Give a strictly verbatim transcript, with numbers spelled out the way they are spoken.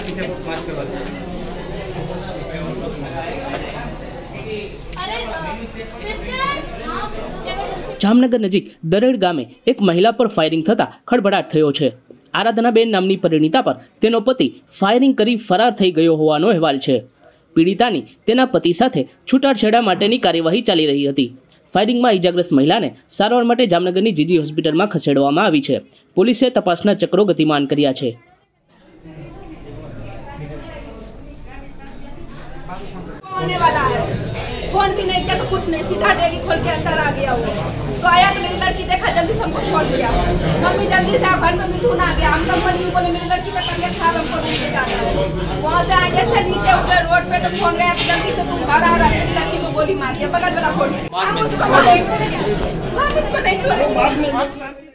लाठी से मार के जामनगर नजीक दरेड़ गामे एक महिला पर फायरिंग थता खड़बड़ाट थयो छे। आराधनाबेन नामनी परिणीता पर तेनो पति फायरिंग करी फरार थई गयो होવાનો अहेवाल छे। पीड़ितानी तेना पति साथे छूटाछेड़ा माटेनी कार्यवाही चाली रही हती। फायरिंग में इजाग्रस्त महिला ने सारवार माटे जामनगरनी जीजी होस्पिटल में खसेड़वामां आवी छे। पोलीसे तपासना चक्रो गतिमान कर्या छे। फोन भी नहीं किया तो कुछ नहीं, सीधा डेरी खोल के अंदर आ गया वो। तो आया तो मेरी लड़की देखा, जल्दी से हमको छोड़ दिया। मम्मी जल्दी से घर में मिथुन आ गया। हम कंपनी को मेरी लड़की का तबियत खराब, हमको नीचे जाना है। वहाँ से आगे से नीचे उतरे रोड पे तो फोन गया कि जल्दी से तुम घर आ रहा। मेरी लड़की को गोली मार दिया, बगल वाला फोन। हम उसको नहीं छोड़ेंगे।